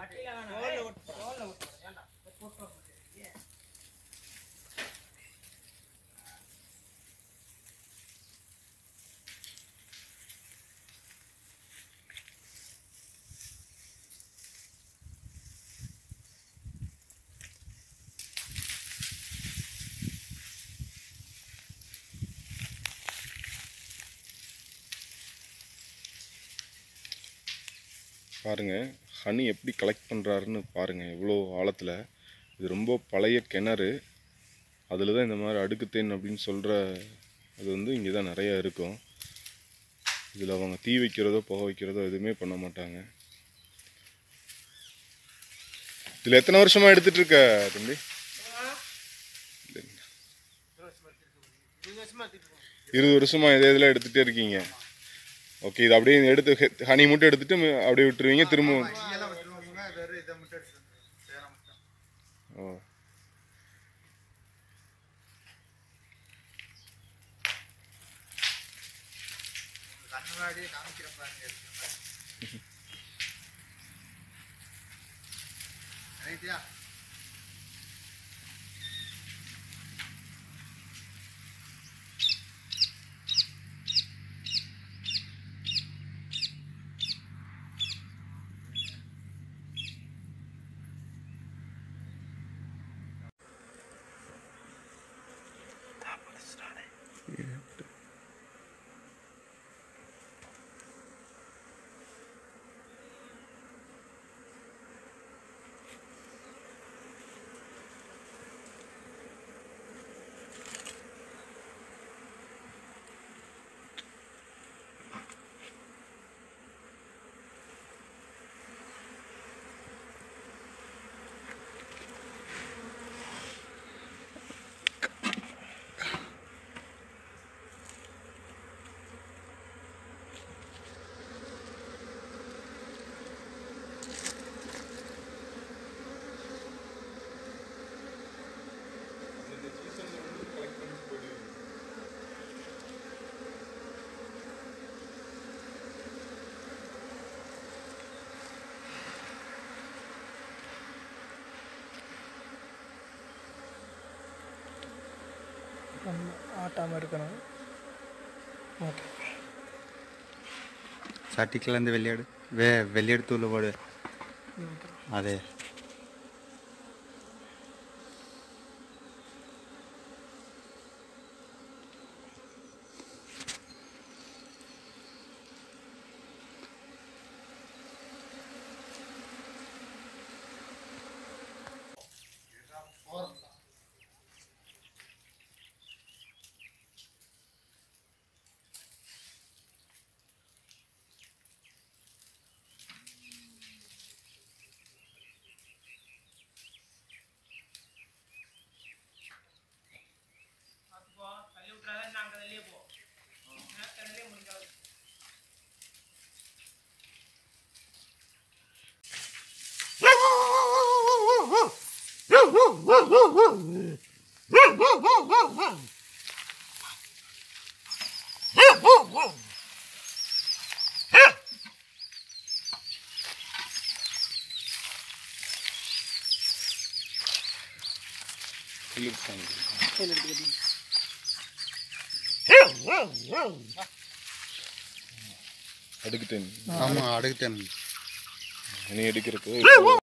பாருங்க ஹனி எப்படி கலெக்ட் பண்ணுறாருன்னு பாருங்கள். இவ்வளோ ஆழத்தில் இது ரொம்ப பழைய கிணறு. அதில் தான் இந்த மாதிரி அடுக்குத்தேன் அப்படின்னு சொல்கிற அது வந்து இங்கே தான் நிறையா இருக்கும். இதில் அவங்க தீ வைக்கிறதோ புகை வைக்கிறதோ எதுவுமே பண்ண மாட்டாங்க. இதில் எத்தனை வருஷமாக எடுத்துகிட்ருக்க தம்பி? 20 வருஷமாக இதே இதில் எடுத்துகிட்டே இருக்கீங்க. ஓகே, இது அப்படியே எடுத்து ஹனி மட்டும் எடுத்துட்டு அப்படியே விட்டுருவீங்க திரும்ப? ஓ, ஆட்டாமல் இருக்கணும். ஓகே, சட்டிக்கிலேருந்து வெளியேடு வெளியெடுத்து உள்ள போடு. அதே அடுக்குத்தேன். ஆமாம், அடுக்குத்தேன் ஹனி எடுக்கிறதுக்கு